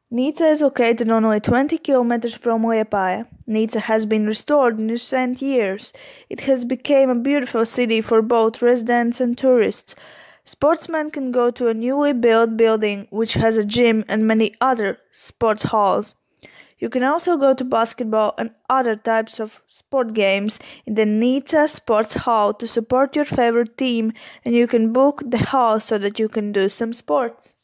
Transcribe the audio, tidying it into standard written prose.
Nica is located only 20 kilometers from Liepāja. Nica has been restored in recent years. It has become a beautiful city for both residents and tourists. Sportsmen can go to a newly built building which has a gym and many other sports halls. You can also go to basketball and other types of sport games in the Nica Sports Hall to support your favorite team, and you can book the hall so that you can do some sports.